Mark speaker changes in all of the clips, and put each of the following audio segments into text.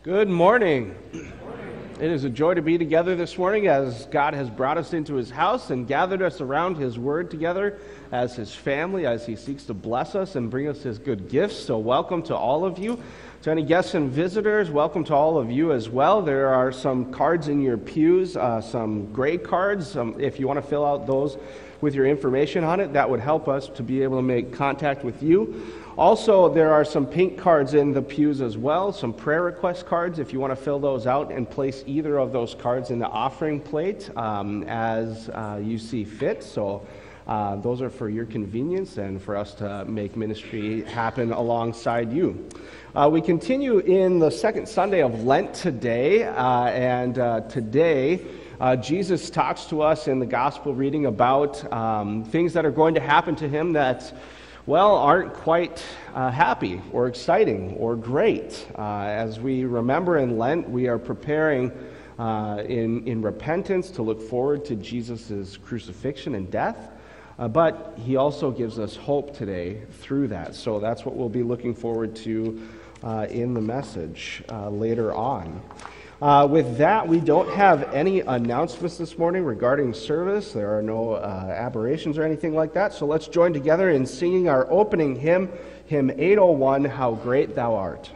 Speaker 1: Good morning. It is a joy to be together this morning as God has brought us into His house and gathered us around His Word together as His family, as He seeks to bless us and bring us His good gifts. So welcome to all of you. To any guests and visitors, welcome to all of you as well. There are some cards in your pews, some gray cards. If you want to fill out those with your information on it, that would help us to be able to make contact with you. Also, there are some pink cards in the pews as well, some prayer request cards if you want to fill those out and place either of those cards in the offering plate as you see fit. So those are for your convenience and for us to make ministry happen alongside you. We continue in the second Sunday of Lent today, and today Jesus talks to us in the gospel reading about things that are going to happen to him that aren't quite happy or exciting or great. As we remember in Lent, we are preparing in repentance to look forward to Jesus' crucifixion and death, but he also gives us hope today through that. So that's what we'll be looking forward to in the message later on. With that, we don't have any announcements this morning regarding service. There are no aberrations or anything like that. So let's join together in singing our opening hymn, hymn 801, How Great Thou Art.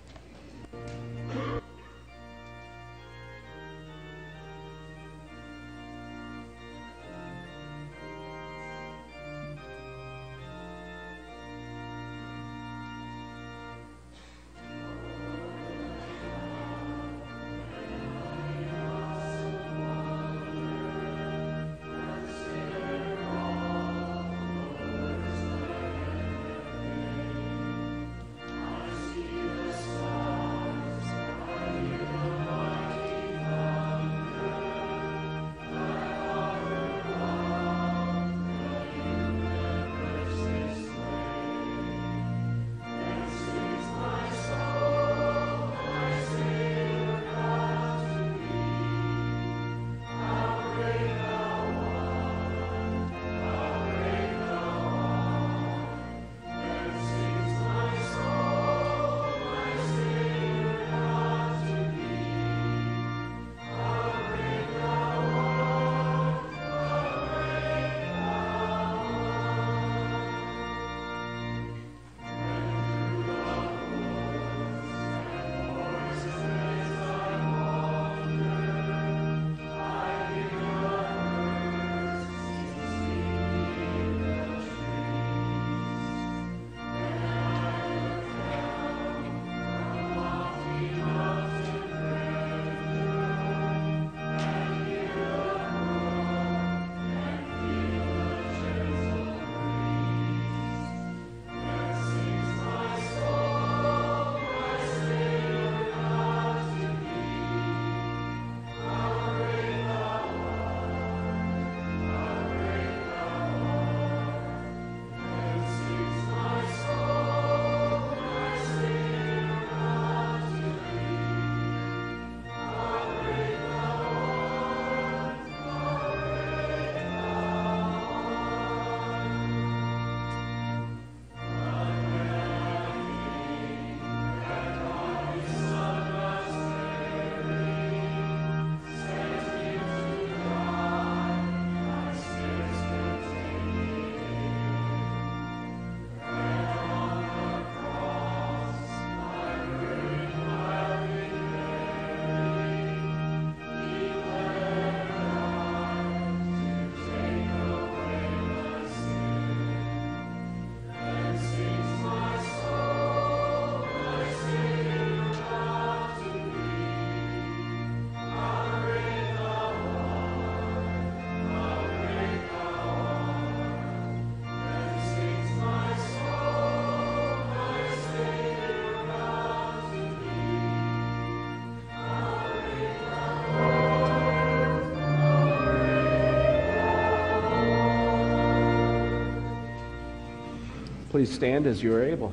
Speaker 1: Please stand as you are able.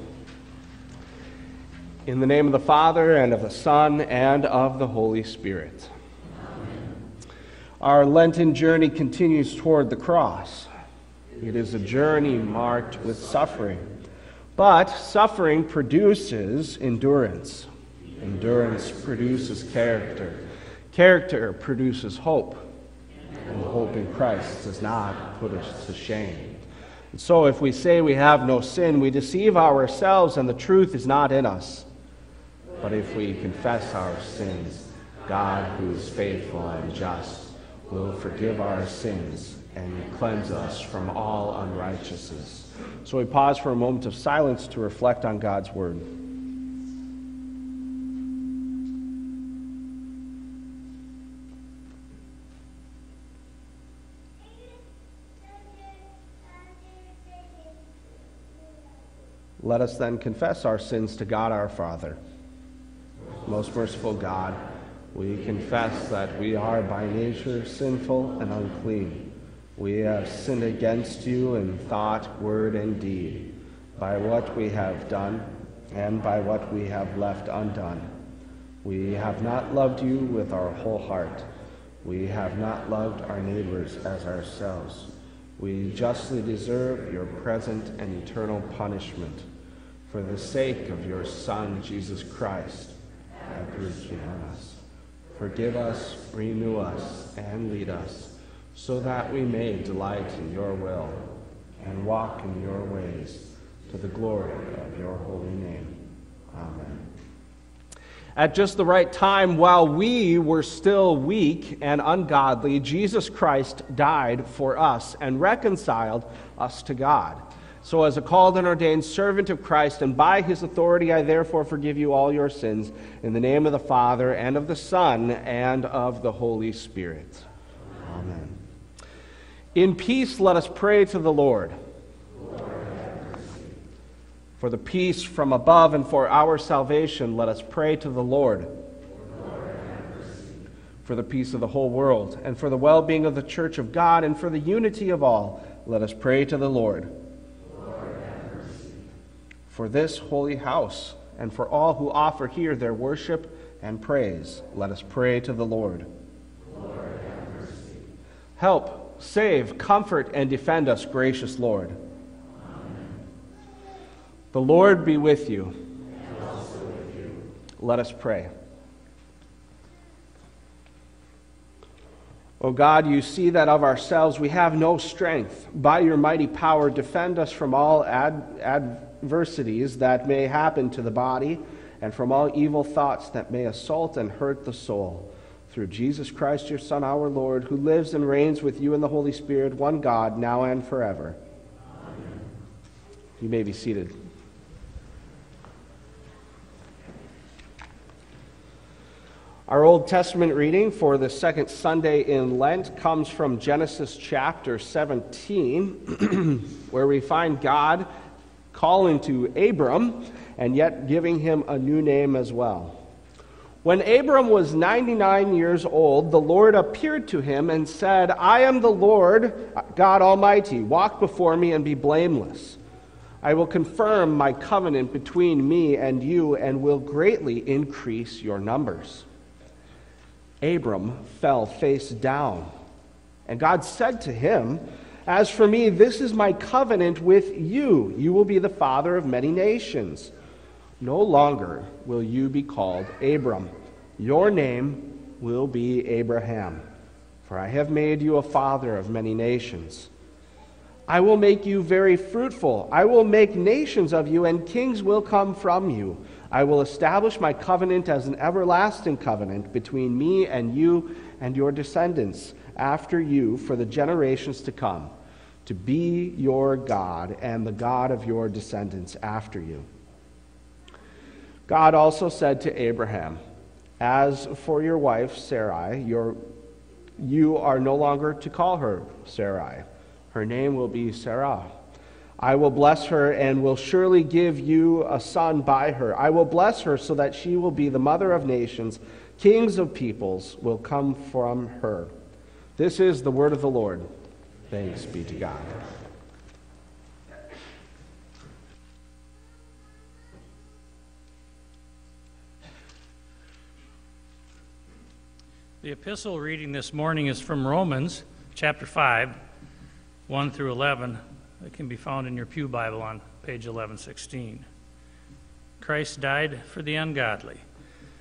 Speaker 1: In the name of the Father, and of the Son, and of the Holy Spirit. Amen. Our Lenten journey continues toward the cross. It is a journey marked with suffering, but suffering produces endurance. Endurance produces character. Character produces hope. And hope in Christ does not put us to shame. And so if we say we have no sin, we deceive ourselves and the truth is not in us. But if we confess our sins, God, who is faithful and just, will forgive our sins and cleanse us from all unrighteousness. So we pause for a moment of silence to reflect on God's word. Let us then confess our sins to God our Father. Most merciful God, we confess that we are by nature sinful and unclean. We have sinned against you in thought, word, and deed, by what we have done and by what we have left undone. We have not loved you with our whole heart. We have not loved our neighbors as ourselves. We justly deserve your present and eternal punishment. For the sake of your Son, Jesus Christ, have mercy on us. Forgive us, renew us, and lead us, so that we may delight in your will and walk in your ways, to the glory of your holy name. Amen. At just the right time, while we were still weak and ungodly, Jesus Christ died for us and reconciled us to God. So as a called and ordained servant of Christ, and by his authority, I therefore forgive you all your sins, in the name of the Father, and of the Son, and of the Holy Spirit. Amen. In peace, let us pray to the Lord. For the peace from above and for our salvation, let us pray to the Lord. For the peace of the whole world, and for the well-being of the church of God, and for the unity of all, let us pray to the Lord. For this holy house, and for all who offer here their worship and praise, let us pray to the Lord. Lord, have mercy. Help, save, comfort, and defend us, gracious Lord. Amen. The Lord be with you. And also with you. Let us pray. O God, you see that of ourselves we have no strength. By your mighty power, defend us from all adversities that may happen to the body, and from all evil thoughts that may assault and hurt the soul. Through Jesus Christ, your Son, our Lord, who lives and reigns with you in the Holy Spirit, one God, now and forever. Amen. You may be seated. Our Old Testament reading for the second Sunday in Lent comes from Genesis chapter 17, where we find God calling to Abram and yet giving him a new name as well. When Abram was 99 years old, the Lord appeared to him and said, I am the Lord God Almighty. Walk before me and be blameless. I will confirm my covenant between me and you and will greatly increase your numbers. Abram fell face down, and God said to him, As for me, this is my covenant with you. You will be the father of many nations. No longer will you be called Abram. Your name will be Abraham, for I have made you a father of many nations. I will make you very fruitful. I will make nations of you, and kings will come from you. I will establish my covenant as an everlasting covenant between me and you and your descendants after you for the generations to come, to be your God and the God of your descendants after you. God also said to Abraham, As for your wife Sarai, you are no longer to call her Sarai. Her name will be Sarah. I will bless her and will surely give you a son by her. I will bless her so that she will be the mother of nations. Kings of peoples will come from her. This is the word of the Lord. Thanks be to God.
Speaker 2: The epistle reading this morning is from Romans chapter 5, 1 through 11. It can be found in your Pew Bible on page 1116. Christ died for the ungodly.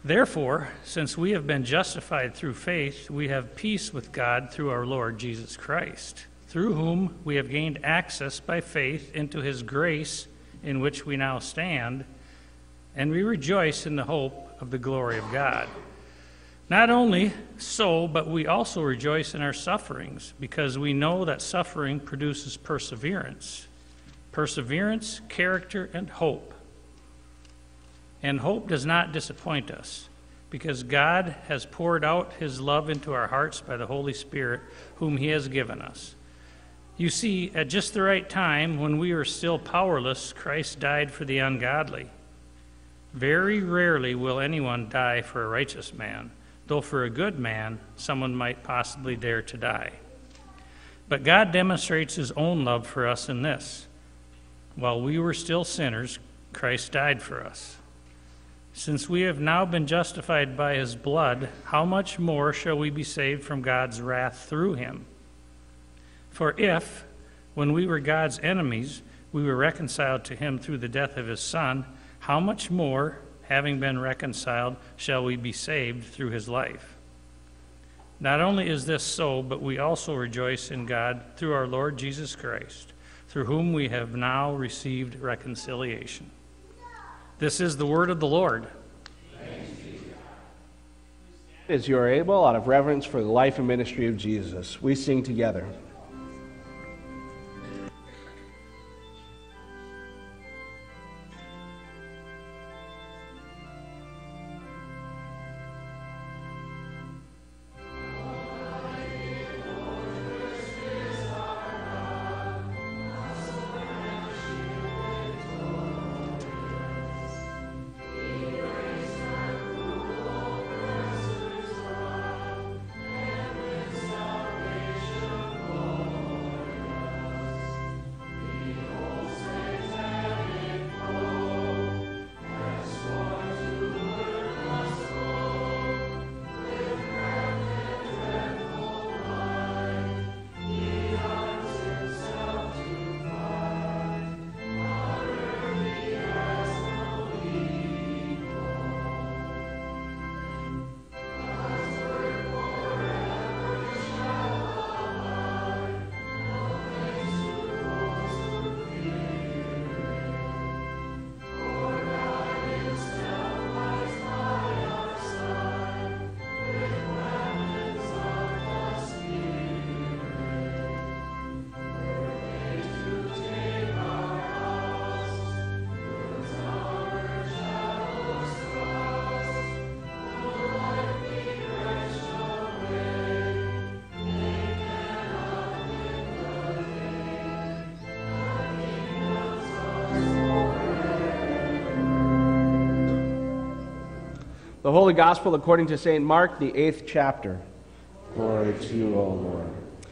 Speaker 2: Therefore, since we have been justified through faith, we have peace with God through our Lord Jesus Christ, through whom we have gained access by faith into his grace in which we now stand, and we rejoice in the hope of the glory of God. Not only so, but we also rejoice in our sufferings, because we know that suffering produces perseverance. Perseverance, character, and hope. And hope does not disappoint us, because God has poured out his love into our hearts by the Holy Spirit, whom he has given us. You see, at just the right time, when we were still powerless, Christ died for the ungodly. Very rarely will anyone die for a righteous man, though for a good man, someone might possibly dare to die. But God demonstrates his own love for us in this: while we were still sinners, Christ died for us. Since we have now been justified by his blood, how much more shall we be saved from God's wrath through him? For if, when we were God's enemies, we were reconciled to him through the death of his Son, how much more, having been reconciled, shall we be saved through his life? Not only is this so, but we also rejoice in God through our Lord Jesus Christ, through whom we have now received reconciliation. This is the word of the Lord.
Speaker 1: As you are able, out of reverence for the life and ministry of Jesus, we sing together. The Holy Gospel according to St. Mark, the 8th chapter. Glory to you, O Lord.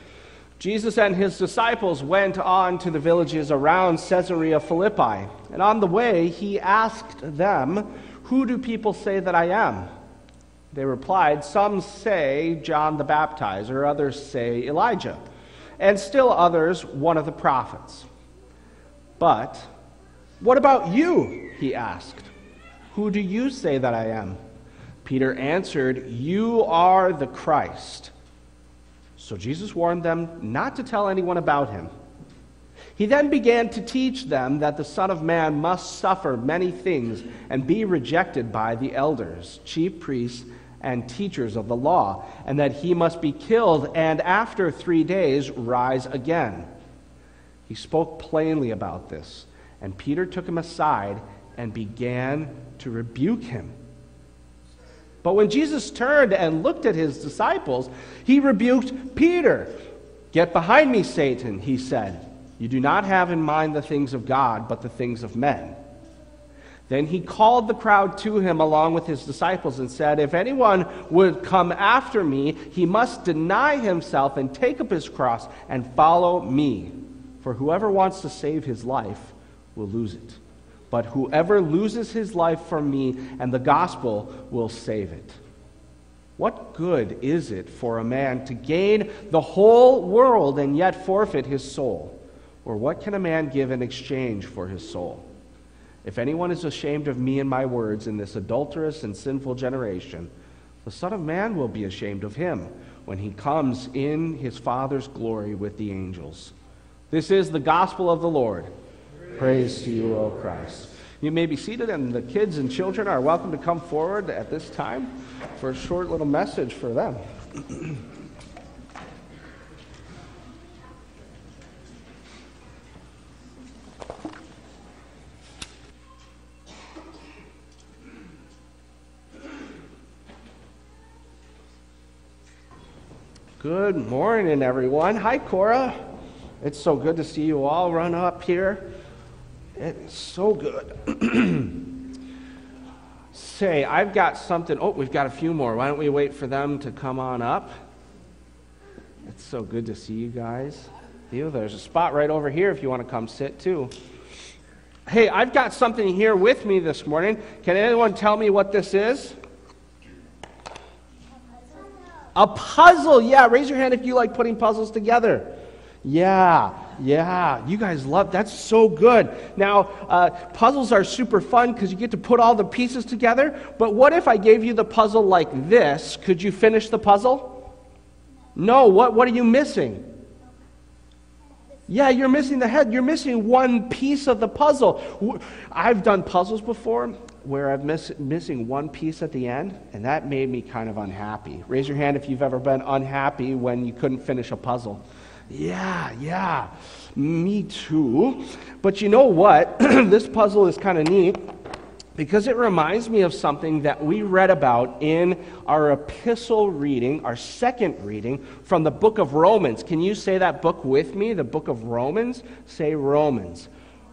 Speaker 1: Jesus and his disciples went on to the villages around Caesarea Philippi, and on the way he asked them, "Who do people say that I am?" They replied, "Some say John the Baptizer, others say Elijah, and still others one of the prophets." "But what about you?" he asked. "Who do you say that I am?" Peter answered, "You are the Christ." So Jesus warned them not to tell anyone about him. He then began to teach them that the Son of Man must suffer many things and be rejected by the elders, chief priests, and teachers of the law, and that he must be killed and after 3 days rise again. He spoke plainly about this, and Peter took him aside and began to rebuke him. But when Jesus turned and looked at his disciples, he rebuked Peter. "Get behind me, Satan," he said. "You do not have in mind the things of God, but the things of men." Then he called the crowd to him along with his disciples and said, "If anyone would come after me, he must deny himself and take up his cross and follow me. For whoever wants to save his life will lose it. But whoever loses his life for me and the gospel will save it. What good is it for a man to gain the whole world and yet forfeit his soul? Or what can a man give in exchange for his soul? If anyone is ashamed of me and my words in this adulterous and sinful generation, the Son of Man will be ashamed of him when he comes in his Father's glory with the angels. This is the gospel of the Lord. Praise to you, O Christ. You may be seated, and the kids and children are welcome to come forward at this time for a short little message for them. Good morning, everyone. Hi, Cora. It's so good to see you all run up here. It's so good. Say, I've got something. Oh, we've got a few more. Why don't we wait for them to come on up? It's so good to see you guys. There's a spot right over here if you want to come sit, too. Hey, I've got something here with me this morning. Can anyone tell me what this is? A puzzle, yeah. Raise your hand if you like putting puzzles together. Yeah. You guys love, that's so good. Now, puzzles are super fun because you get to put all the pieces together. But what if I gave you the puzzle like this? Could you finish the puzzle? No, what are you missing? Yeah, you're missing the head. You're missing one piece of the puzzle. I've done puzzles before where I'm missing one piece at the end, and that made me kind of unhappy. Raise your hand if you've ever been unhappy when you couldn't finish a puzzle. Yeah, me too. But you know what? This puzzle is kind of neat because it reminds me of something that we read about in our epistle reading, our second reading from the book of Romans. Can you say that book with me, the book of Romans? Say Romans.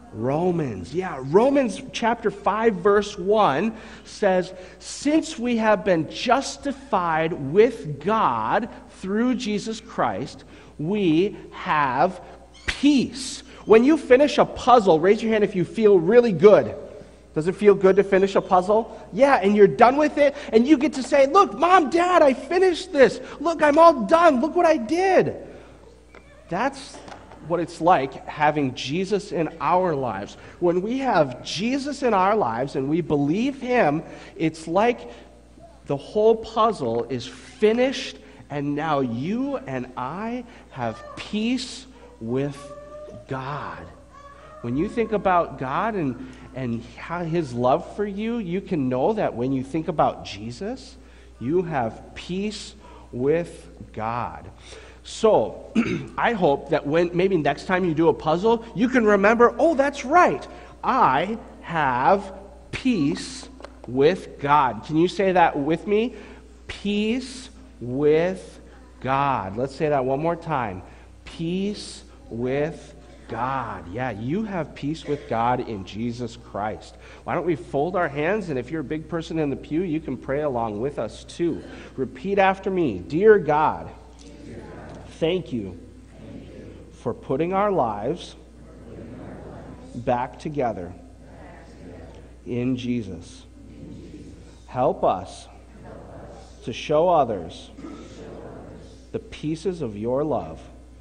Speaker 1: Romans chapter 5 verse 1 says, since we have been justified with God through Jesus Christ, we have peace. When you finish a puzzle, raise your hand if you feel really good. Does it feel good to finish a puzzle? Yeah, and you're done with it, and you get to say, look, Mom, Dad, I finished this. Look, I'm all done. Look what I did. That's what it's like having Jesus in our lives. When we have Jesus in our lives and we believe him, it's like the whole puzzle is finished, and now you and I have peace with God. When you think about God and how his love for you, you can know that when you think about Jesus, you have peace with God. So, I hope that when maybe next time you do a puzzle, you can remember, oh, that's right, I have peace with God. Can you say that with me? Peace with God. Let's say that one more time. Peace with God. Yeah, you have peace with God in Jesus Christ. Why don't we fold our hands, and if you're a big person in the pew, you can pray along with us too. Repeat after me. Dear God, thank you for putting our lives back together in Jesus. Help us to show others the pieces of your love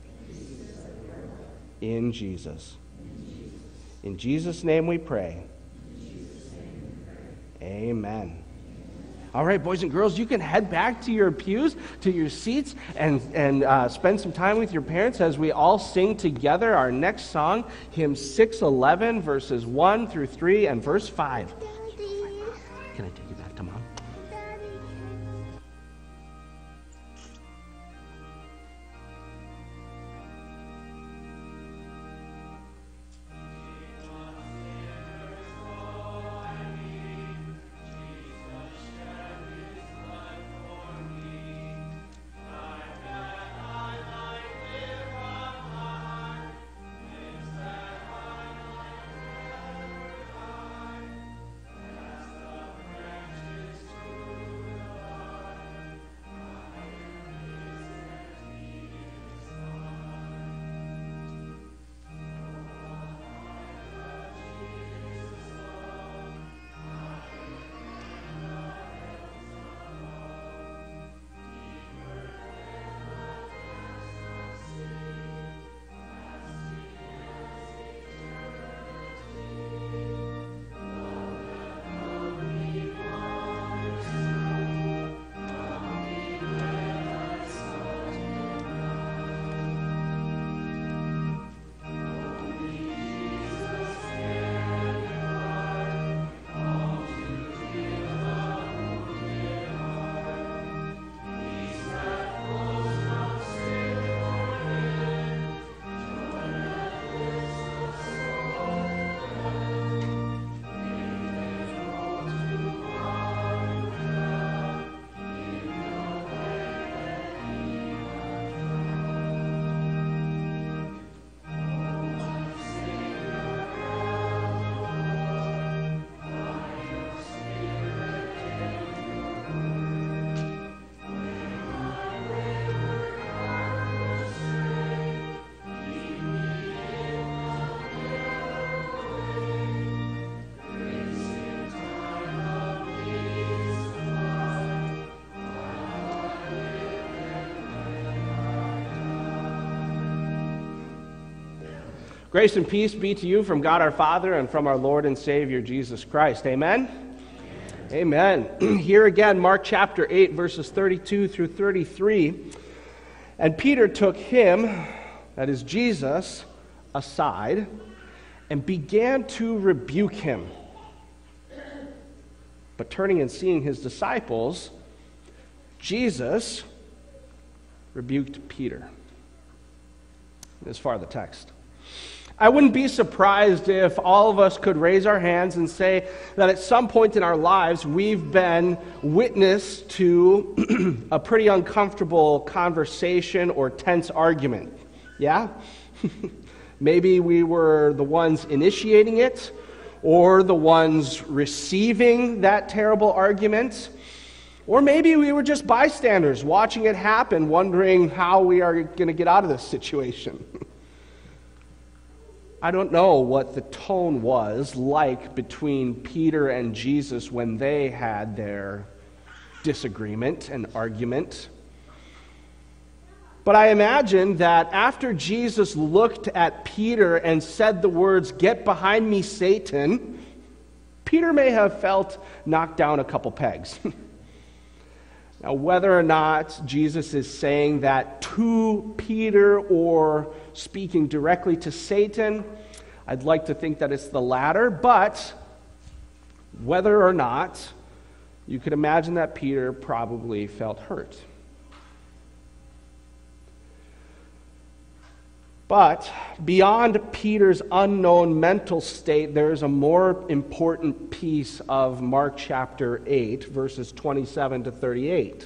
Speaker 1: in Jesus. In Jesus' name we pray. Amen. All right, boys and girls, you can head back to your pews, to your seats, and spend some time with your parents as we all sing together our next song, hymn 611, verses 1 through 3 and verse 5. Can I take you back to Mom? Grace and peace be to you from God our Father and from our Lord and Savior Jesus Christ. Amen? Amen. Here again, Mark chapter 8, verses 32 through 33. And Peter took him, that is Jesus, aside and began to rebuke him. But turning and seeing his disciples, Jesus rebuked Peter. As far as the text. I wouldn't be surprised if all of us could raise our hands and say that at some point in our lives we've been witness to a pretty uncomfortable conversation or tense argument. Yeah? Maybe we were the ones initiating it or the ones receiving that terrible argument. Or maybe we were just bystanders watching it happen, wondering how we are going to get out of this situation. I don't know what the tone was like between Peter and Jesus when they had their disagreement and argument. But I imagine that after Jesus looked at Peter and said the words, "Get behind me, Satan," Peter may have felt knocked down a couple pegs. Now, whether or not Jesus is saying that to Peter or speaking directly to Satan, I'd like to think that it's the latter, but whether or not, you could imagine that Peter probably felt hurt. But beyond Peter's unknown mental state, there's a more important piece of Mark chapter 8, verses 27 to 38.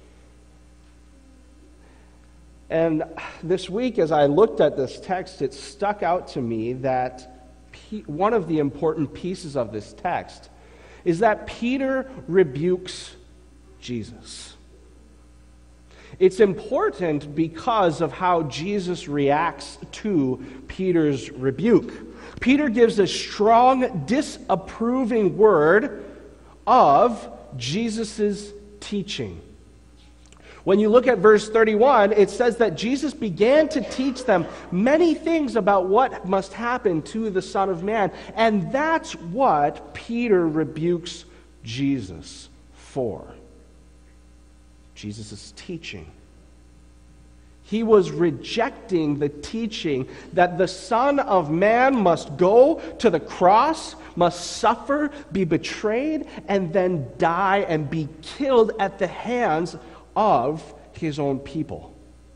Speaker 1: And this week, as I looked at this text, it stuck out to me that one of the important pieces of this text is that Peter rebukes Jesus. It's important because of how Jesus reacts to Peter's rebuke. Peter gives a strong disapproving word of Jesus' teaching. When you look at verse 31, it says that Jesus began to teach them many things about what must happen to the Son of Man. And that's what Peter rebukes Jesus for. Jesus' teaching. He was rejecting the teaching that the Son of Man must go to the cross, must suffer, be betrayed, and then die and be killed at the hands of his own people.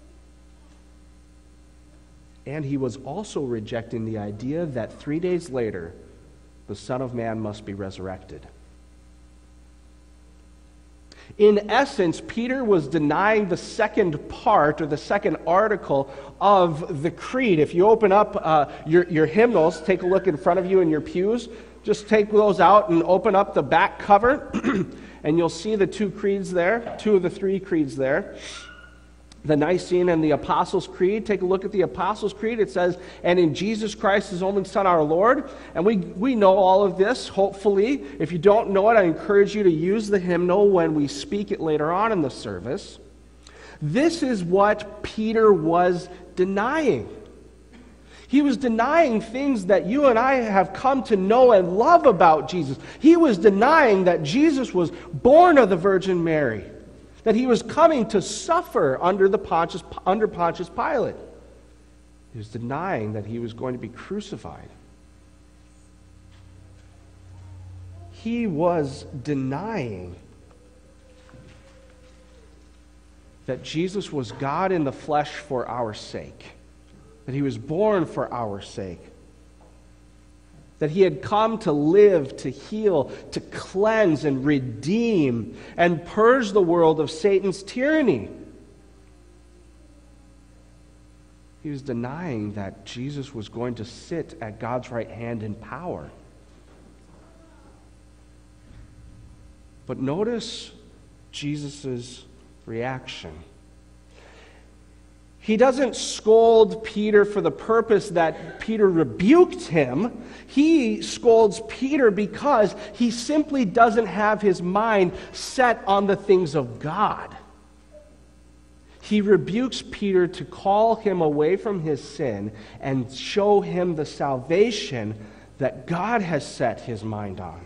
Speaker 1: And he was also rejecting the idea that 3 days later, the Son of Man must be resurrected. In essence, Peter was denying the second part or the second article of the creed. If you open up your hymnals, take a look in front of you in your pews, just take those out and open up the back cover, and you'll see the two creeds there, two of the three creeds there. The Nicene and the Apostles' Creed. Take a look at the Apostles' Creed. It says, "And in Jesus Christ, his only Son, our Lord." And we know all of this, hopefully. If you don't know it, I encourage you to use the hymnal when we speak it later on in the service. This is what Peter was denying. He was denying things that you and I have come to know and love about Jesus. He was denying that Jesus was born of the Virgin Mary, that he was coming to suffer under Pontius Pilate. He was denying that he was going to be crucified. He was denying that Jesus was God in the flesh for our sake, that he was born for our sake, that he had come to live, to heal, to cleanse and redeem and purge the world of Satan's tyranny. He was denying that Jesus was going to sit at God's right hand in power. But notice Jesus' reaction. He doesn't scold Peter for the purpose that Peter rebuked him. He scolds Peter because he simply doesn't have his mind set on the things of God. He rebukes Peter to call him away from his sin and show him the salvation that God has set his mind on.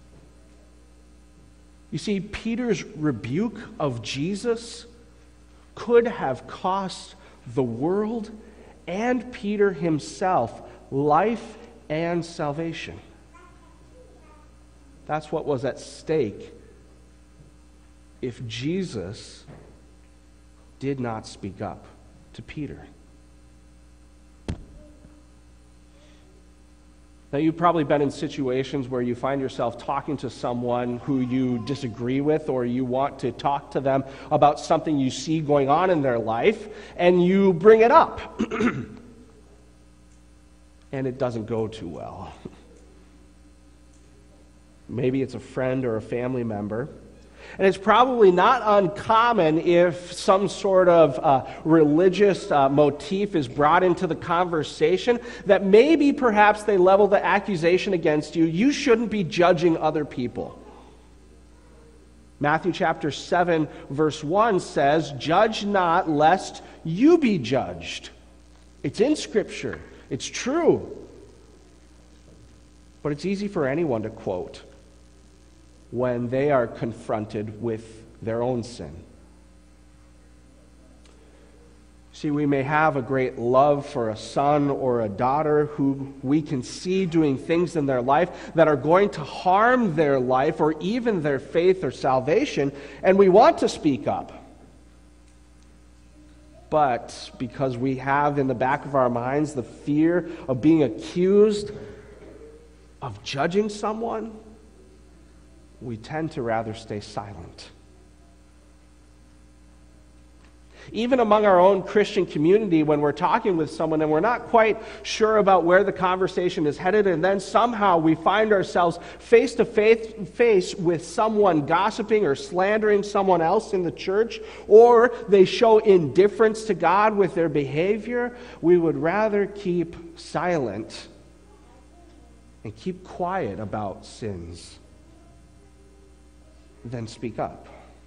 Speaker 1: You see, Peter's rebuke of Jesus could have cost the world and Peter himself life and salvation. That's what was at stake if Jesus did not speak up to Peter. Now, you've probably been in situations where you find yourself talking to someone who you disagree with, or you want to talk to them about something you see going on in their life, and you bring it up. And it doesn't go too well. Maybe it's a friend or a family member. And it's probably not uncommon if some sort of religious motif is brought into the conversation that maybe perhaps they level the accusation against you. You shouldn't be judging other people. Matthew chapter 7 verse 1 says, "Judge not lest you be judged." It's in Scripture. It's true. But it's easy for anyone to quote when they are confronted with their own sin. See, we may have a great love for a son or a daughter who we can see doing things in their life that are going to harm their life or even their faith or salvation, and we want to speak up. But because we have in the back of our minds the fear of being accused of judging someone, we tend to rather stay silent. Even among our own Christian community, when we're talking with someone and we're not quite sure about where the conversation is headed, and then somehow we find ourselves face to face with someone gossiping or slandering someone else in the church, or they show indifference to God with their behavior, we would rather keep silent and keep quiet about sins than speak up.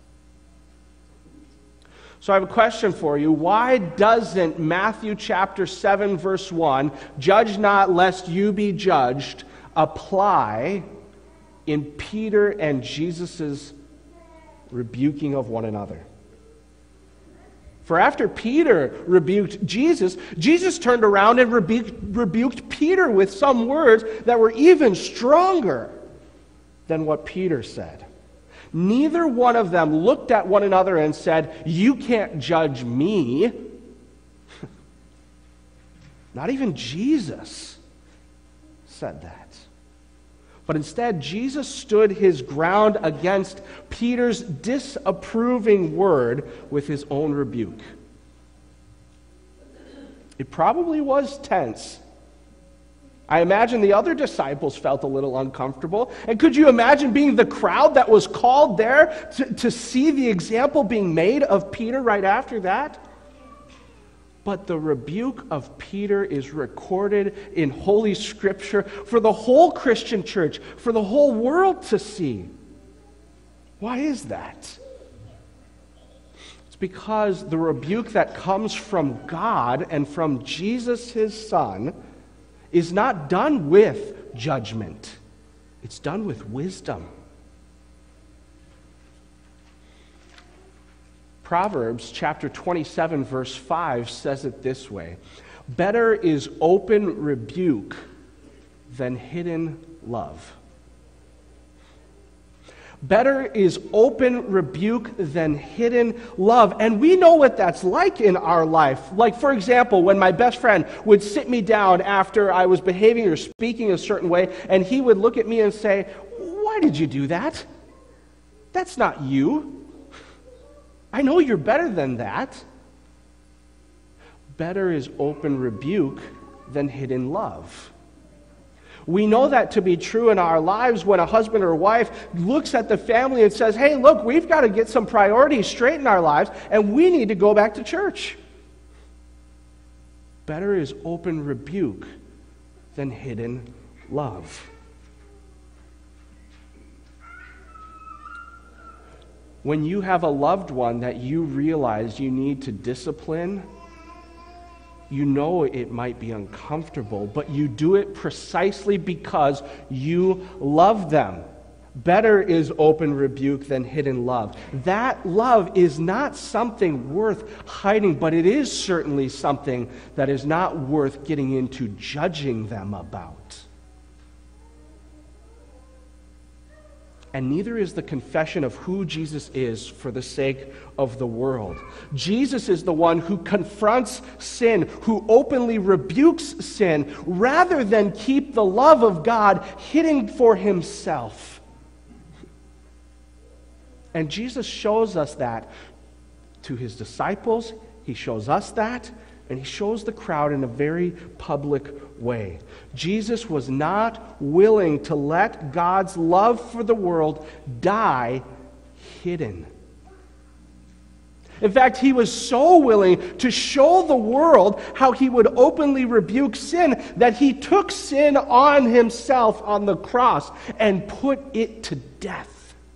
Speaker 1: So I have a question for you. Why doesn't Matthew chapter 7 verse 1, "Judge not lest you be judged," apply in Peter and Jesus' rebuking of one another? For after Peter rebuked Jesus, Jesus turned around and rebuked Peter with some words that were even stronger than what Peter said. Neither one of them looked at one another and said, "You can't judge me." Not even Jesus said that. But instead, Jesus stood his ground against Peter's disapproving word with his own rebuke. It probably was tense. I imagine the other disciples felt a little uncomfortable. And could you imagine being the crowd that was called there to see the example being made of Peter right after that? But the rebuke of Peter is recorded in Holy Scripture for the whole Christian church, for the whole world to see. Why is that? It's because the rebuke that comes from God and from Jesus, his Son, is not done with judgment. It's done with wisdom. Proverbs chapter 27 verse 5 says it this way: "Better is open rebuke than hidden love." Better is open rebuke than hidden love. And we know what that's like in our life. Like, for example, when my best friend would sit me down after I was behaving or speaking a certain way, and he would look at me and say, "Why did you do that? That's not you. I know you're better than that." Better is open rebuke than hidden love. We know that to be true in our lives when a husband or wife looks at the family and says, "Hey, look, we've got to get some priorities straight in our lives, and we need to go back to church." Better is open rebuke than hidden love. When you have a loved one that you realize you need to discipline, you know it might be uncomfortable, but you do it precisely because you love them. Better is open rebuke than hidden love. That love is not something worth hiding, but it is certainly something that is not worth getting into judging them about. And neither is the confession of who Jesus is for the sake of the world. Jesus is the one who confronts sin, who openly rebukes sin, rather than keep the love of God hidden for himself. And Jesus shows us that to his disciples. He shows us that, and he shows the crowd in a very public way. Jesus was not willing to let God's love for the world die hidden. In fact, he was so willing to show the world how he would openly rebuke sin that he took sin on himself on the cross and put it to death.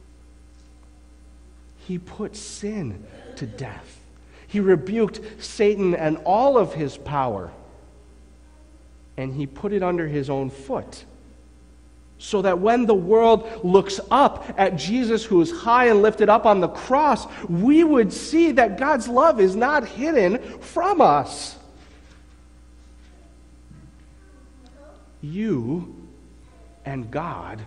Speaker 1: He put sin to death. He rebuked Satan and all of his power, and he put it under his own foot. So that when the world looks up at Jesus, who is high and lifted up on the cross, we would see that God's love is not hidden from us. You and God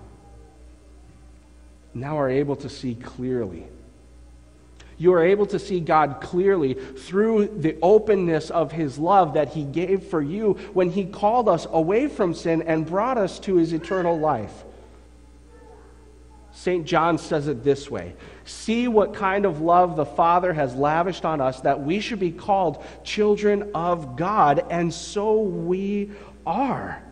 Speaker 1: now are able to see clearly. You are able to see God clearly through the openness of his love that he gave for you when he called us away from sin and brought us to his eternal life. St. John says it this way: "See what kind of love the Father has lavished on us, that we should be called children of God, and so we are."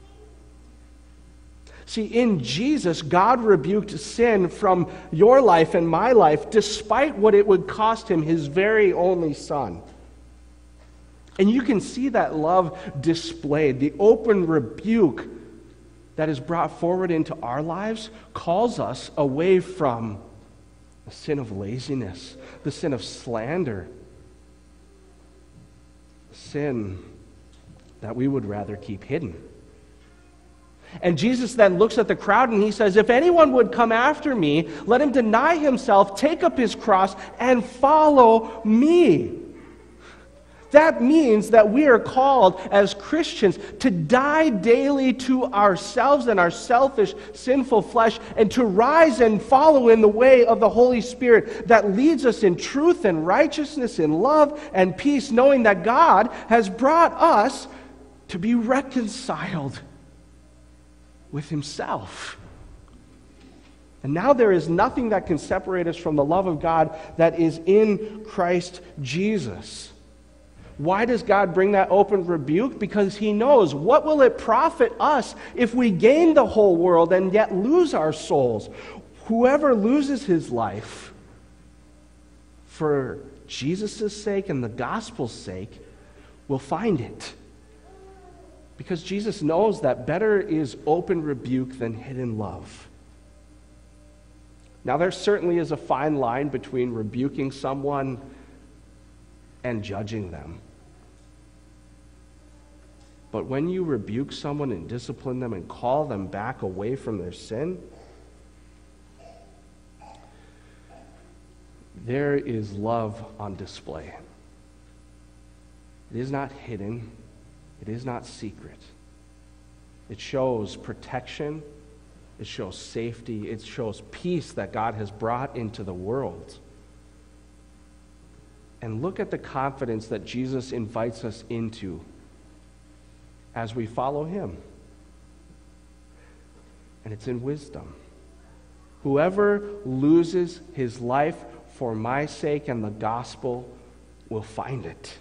Speaker 1: See, in Jesus, God rebuked sin from your life and my life, despite what it would cost him, his very only Son. And you can see that love displayed. The open rebuke that is brought forward into our lives calls us away from the sin of laziness, the sin of slander, the sin that we would rather keep hidden. And Jesus then looks at the crowd and he says, "If anyone would come after me, let him deny himself, take up his cross, and follow me." That means that we are called as Christians to die daily to ourselves and our selfish, sinful flesh, and to rise and follow in the way of the Holy Spirit that leads us in truth and righteousness, in love and peace, knowing that God has brought us to be reconciled with himself. And now there is nothing that can separate us from the love of God that is in Christ Jesus. Why does God bring that open rebuke? Because he knows, what will it profit us if we gain the whole world and yet lose our souls? Whoever loses his life for Jesus' sake and the gospel's sake will find it. Because Jesus knows that better is open rebuke than hidden love. Now, there certainly is a fine line between rebuking someone and judging them. But when you rebuke someone and discipline them and call them back away from their sin, there is love on display. It is not hidden. It is not secret. It shows protection. It shows safety. It shows peace that God has brought into the world. And look at the confidence that Jesus invites us into as we follow him. And it's in wisdom. Whoever loses his life for my sake and the gospel will find it.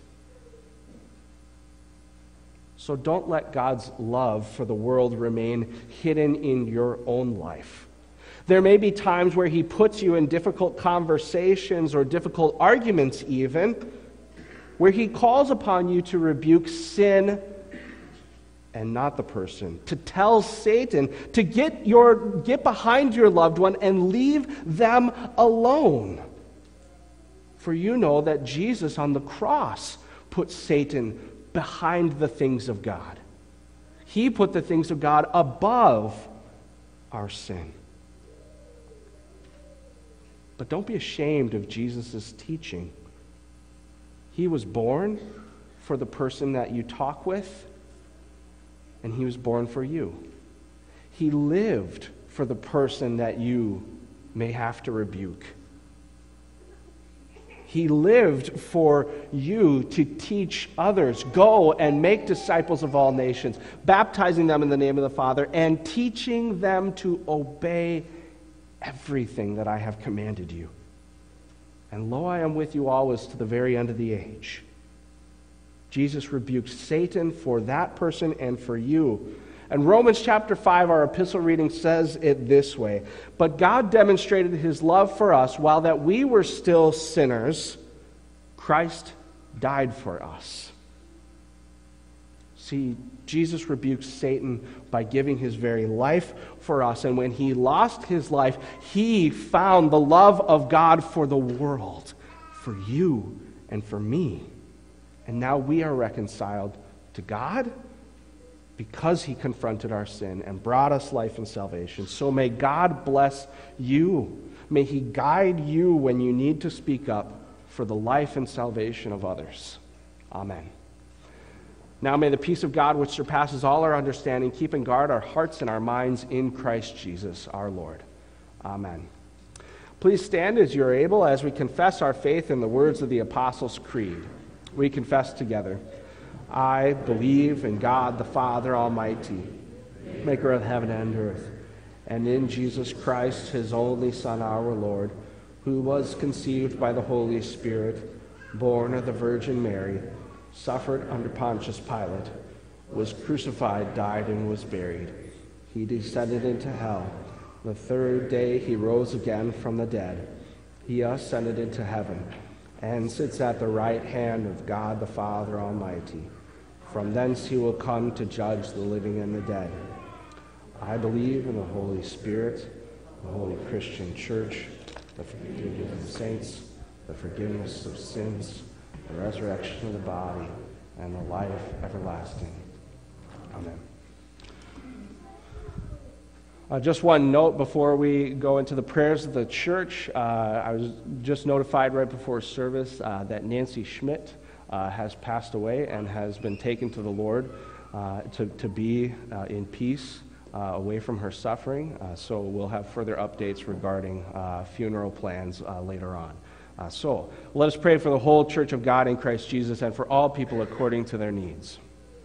Speaker 1: So don't let God's love for the world remain hidden in your own life. There may be times where he puts you in difficult conversations or difficult arguments even, where he calls upon you to rebuke sin and not the person, to tell Satan to get behind your loved one and leave them alone. For you know that Jesus on the cross put Satan behind the things of God. He put the things of God above our sin. But don't be ashamed of Jesus' teaching. He was born for the person that you talk with, and he was born for you. He lived for the person that you may have to rebuke. He lived for you to teach others. Go and make disciples of all nations, baptizing them in the name of the Father, and teaching them to obey everything that I have commanded you. And lo, I am with you always to the very end of the age. Jesus rebuked Satan for that person and for you. And Romans chapter 5, our epistle reading, says it this way: But God demonstrated his love for us while that we were still sinners. Christ died for us. See, Jesus rebuked Satan by giving his very life for us. And when he lost his life, he found the love of God for the world, for you and for me. And now we are reconciled to God because he confronted our sin and brought us life and salvation. So may God bless you. May he guide you when you need to speak up for the life and salvation of others. Amen. Now may the peace of God, which surpasses all our understanding, keep and guard our hearts and our minds in Christ Jesus our Lord. Amen. Please stand as you are able as we confess our faith in the words of the Apostles' Creed. We confess together. I believe in God the Father Almighty, maker of heaven and earth, and in Jesus Christ, his only Son, our Lord, who was conceived by the Holy Spirit, born of the Virgin Mary, suffered under Pontius Pilate, was crucified, died, and was buried. He descended into hell. The third day he rose again from the dead. He ascended into heaven and sits at the right hand of God the Father Almighty. From thence he will come to judge the living and the dead. I believe in the Holy Spirit, the holy Christian church, the forgiveness of saints, the forgiveness of sins, the resurrection of the body, and the life everlasting. Amen. Just one note before we go into the prayers of the church. I was just notified right before service that Nancy Schmidt has passed away and has been taken to the Lord to be in peace away from her suffering. So we'll have further updates regarding funeral plans later on. So let us pray for the whole church of God in Christ Jesus and for all people according to their needs.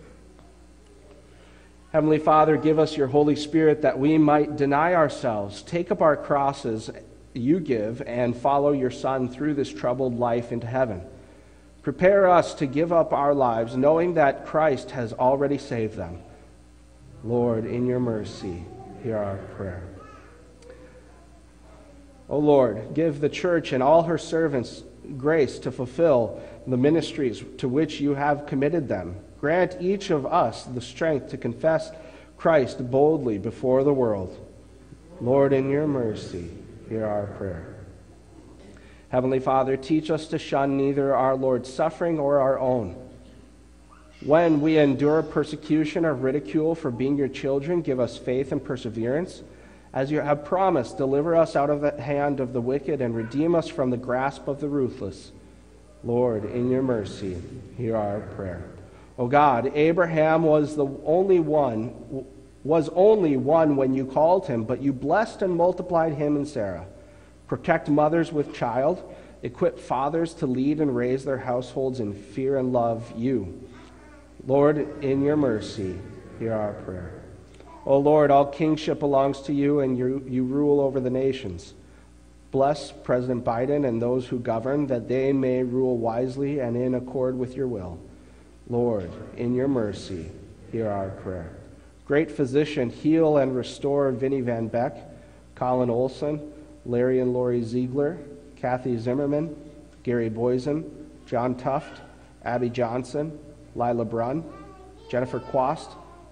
Speaker 1: Heavenly Father, give us your Holy Spirit that we might deny ourselves, take up our crosses you give, and follow your Son through this troubled life into heaven. Prepare us to give up our lives, knowing that Christ has already saved them. Lord, in your mercy, hear our prayer. O Lord, give the church and all her servants grace to fulfill the ministries to which you have committed them. Grant each of us the strength to confess Christ boldly before the world. Lord, in your mercy, hear our prayer. Heavenly Father, teach us to shun neither our Lord's suffering or our own. When we endure persecution or ridicule for being your children, give us faith and perseverance. As you have promised, deliver us out of the hand of the wicked and redeem us from the grasp of the ruthless. Lord, in your mercy, hear our prayer. O God, Abraham was only one when you called him, but you blessed and multiplied him and Sarah. Protect mothers with child, equip fathers to lead and raise their households in fear and love you. Lord, in your mercy, hear our prayer. O Lord, all kingship belongs to you, and you rule over the nations. Bless President Biden and those who govern, that they may rule wisely and in accord with your will. Lord, in your mercy, hear our prayer. Great physician, heal and restore Vinnie Van Beck, Colin Olson, Larry and Lori Ziegler, Kathy Zimmerman, Gary Boysen, John Tuft, Abby Johnson, Lila Brunn, Jennifer Quast,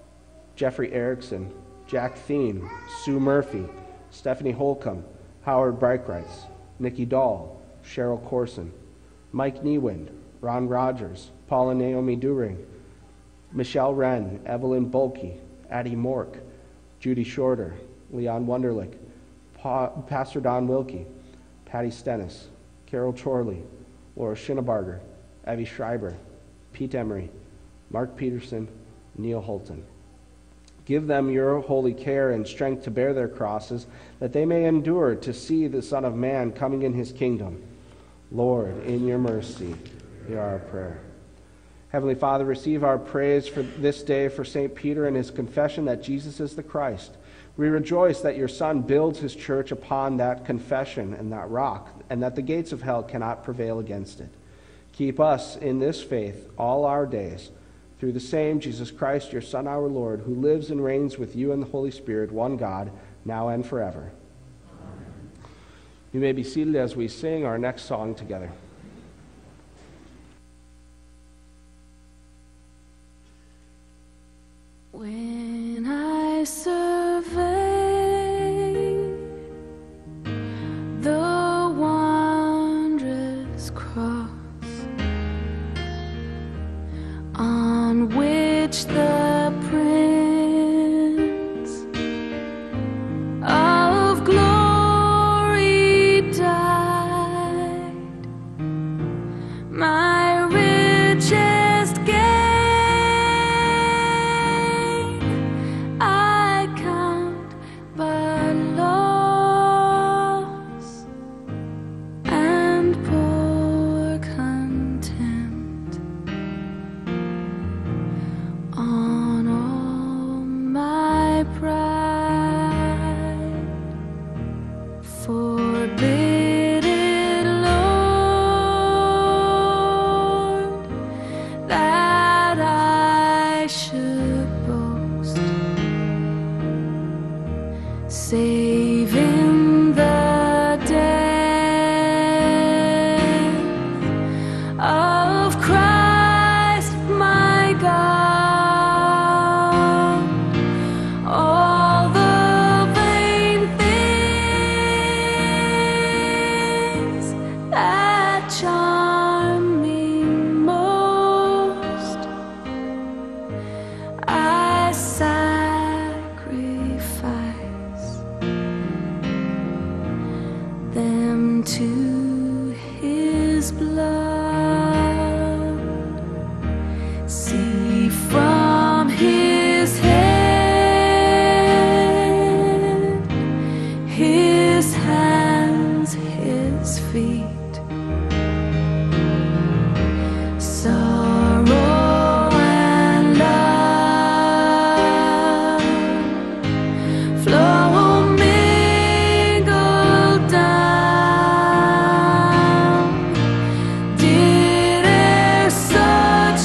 Speaker 1: Jeffrey Erickson, Jack Thien, Sue Murphy, Stephanie Holcomb, Howard Breichreitz, Nikki Dahl, Cheryl Corson, Mike Niewind, Ron Rogers, Paul and Naomi During, Michelle Wren, Evelyn Bulkey, Addie Mork, Judy Shorter, Leon Wunderlich, Pastor Don Wilkie, Patty Stennis, Carol Chorley, Laura Schinnebarger, Evie Schreiber, Pete Emery, Mark Peterson, Neil Holton. Give them your holy care and strength to bear their crosses, that they may endure to see the Son of Man coming in his kingdom. Lord, in your mercy, hear our prayer. Heavenly Father, receive our praise for this day for St. Peter and his confession that Jesus is the Christ. We rejoice that your Son builds his church upon that confession and that rock, and that the gates of hell cannot prevail against it. Keep us in this faith all our days, through the same Jesus Christ, your Son, our Lord, who lives and reigns with you and the Holy Spirit, one God, now and forever. Amen. You may be seated as we sing our next song together.
Speaker 3: When I survey the wondrous cross on which the Prince of Glory died, my richest gain I count but loss and poor contempt on all my pride. Forbid it, Lord, that I should boast, save in the death of Christ my God. All the vain things that charm me most, I sacrifice them to his blood. See from his head, his hands, his feet, sorrow and love flow mingled down. Did e'er such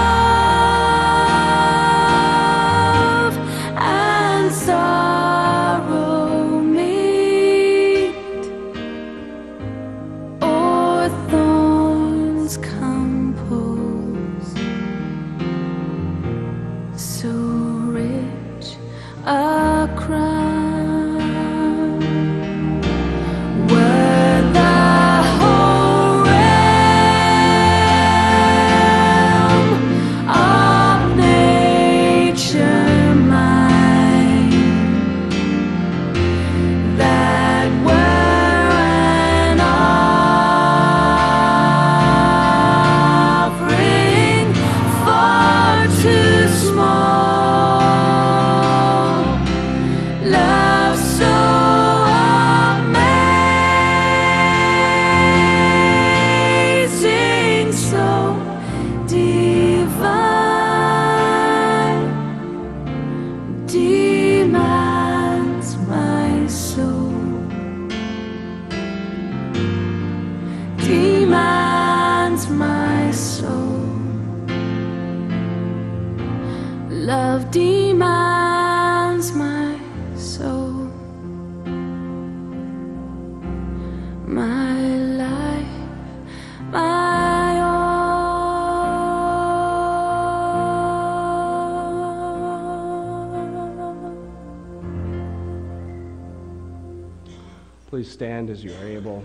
Speaker 3: love and sorrow meet, or thorns compose so rich a crown? Were the whole realm of nature mine, that were an offering far too small. Love so amazing, so divine, demands my soul, demands my soul. Love demands my soul, my life, my all.
Speaker 1: Please stand as you are able.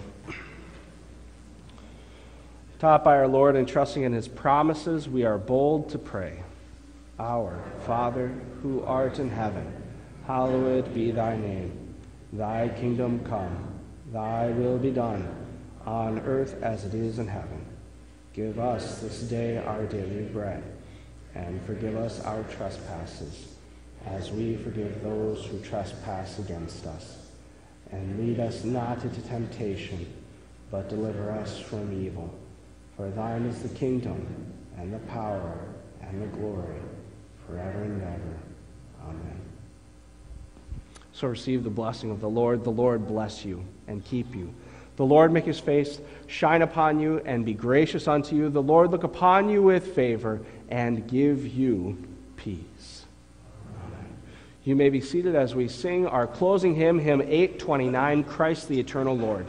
Speaker 1: Taught by our Lord and trusting in his promises, we are bold to pray. Our Father, who art in heaven, hallowed be thy name. Thy kingdom come, thy will be done, on earth as it is in heaven. Give us this day our daily bread, and forgive us our trespasses, as we forgive those who trespass against us. And lead us not into temptation, but deliver us from evil. For thine is the kingdom, and the power, and the glory, forever and ever. Amen. So receive the blessing of the Lord. The Lord bless you and keep you. The Lord make his face shine upon you and be gracious unto you. The Lord look upon you with favor and give you peace. Amen. You may be seated as we sing our closing hymn, hymn 829, Christ the Eternal Lord.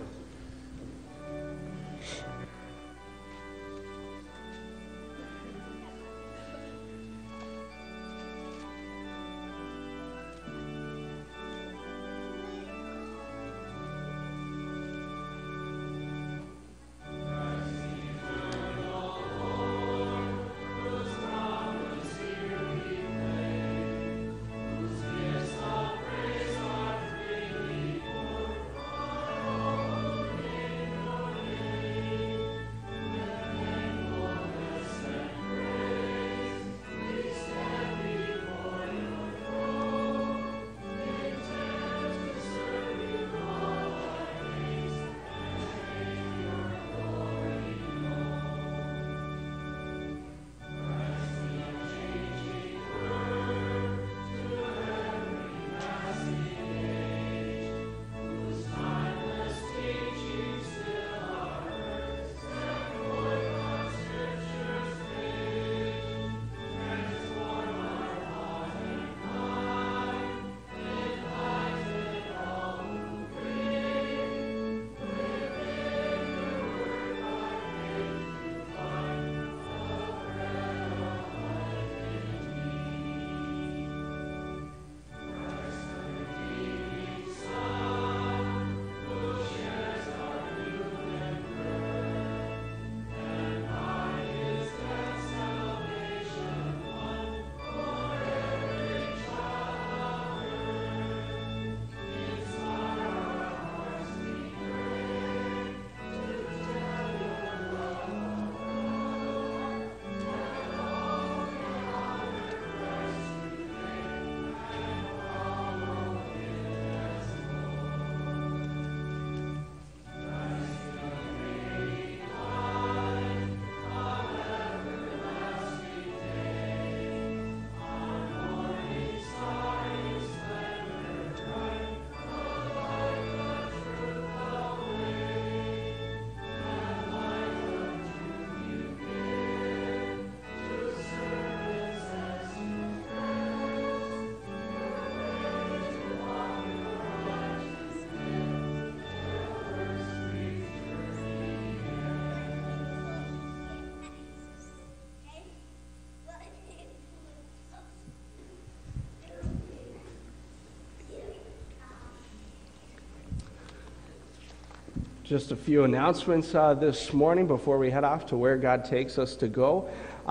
Speaker 1: Just a few announcements this morning before we head off to where God takes us to go.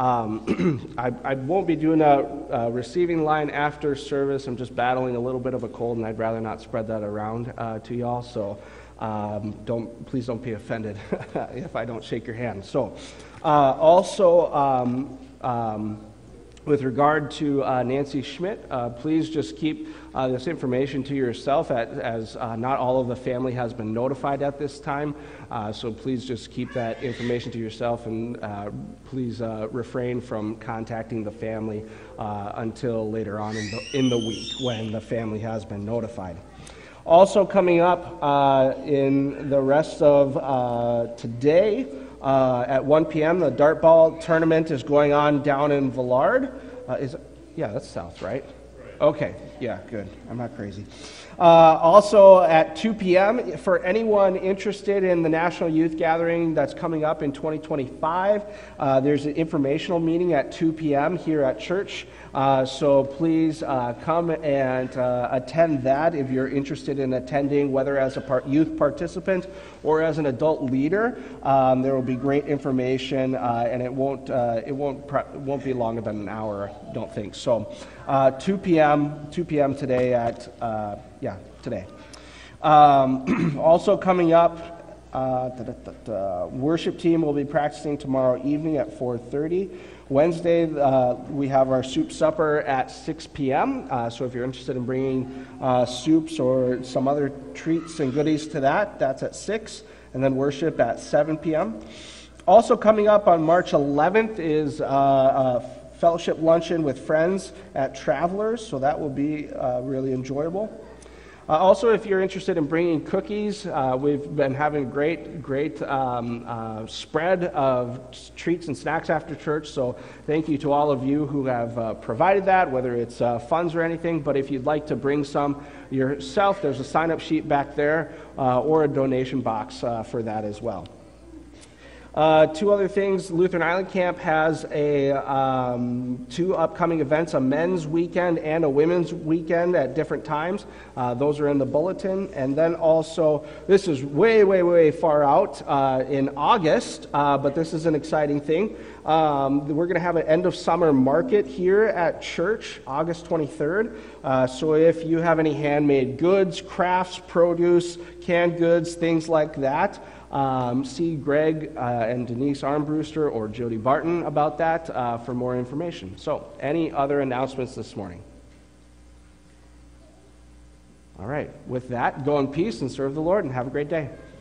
Speaker 1: I won't be doing a receiving line after service. I'm just battling a little bit of a cold, and I'd rather not spread that around to y'all. So please don't be offended if I don't shake your hand. So also with regard to Nancy Schmidt, please just keep this information to yourself as not all of the family has been notified at this time. So please just keep that information to yourself, and please refrain from contacting the family until later on in the week when the family has been notified. Also coming up in the rest of today, at 1 p.m., the dartball tournament is going on down in Villard. Yeah, that's south, right? Okay, yeah, good. I'm not crazy. Also at 2 p.m., for anyone interested in the National Youth Gathering that's coming up in 2025, there's an informational meeting at 2 p.m. here at church. So please come and attend that if you're interested in attending, whether as a youth participant or as an adult leader. There will be great information, and it won't be longer than an hour, I don't think. So 2 p.m. today at today. Also coming up, worship team will be practicing tomorrow evening at 4:30. Wednesday, we have our soup supper at 6 p.m. So if you're interested in bringing soups or some other treats and goodies to that, that's at 6. And then worship at 7 p.m. Also coming up on March 11th is a fellowship luncheon with friends at Travelers, so that will be really enjoyable. Also, if you're interested in bringing cookies, we've been having a great spread of treats and snacks after church, so thank you to all of you who have provided that, whether it's funds or anything. But if you'd like to bring some yourself, there's a sign-up sheet back there, or a donation box for that as well. Two other things. Lutheran Island Camp has two upcoming events, a men's weekend and a women's weekend at different times. Those are in the bulletin. And then also, this is way far out in August, but this is an exciting thing. We're going to have an end of summer market here at church, August 23rd. So if you have any handmade goods, crafts, produce, canned goods, things like that, see Greg and Denise Armbruster or Jody Barton about that for more information. So, any other announcements this morning? All right. With that, go in peace and serve the Lord and have a great day.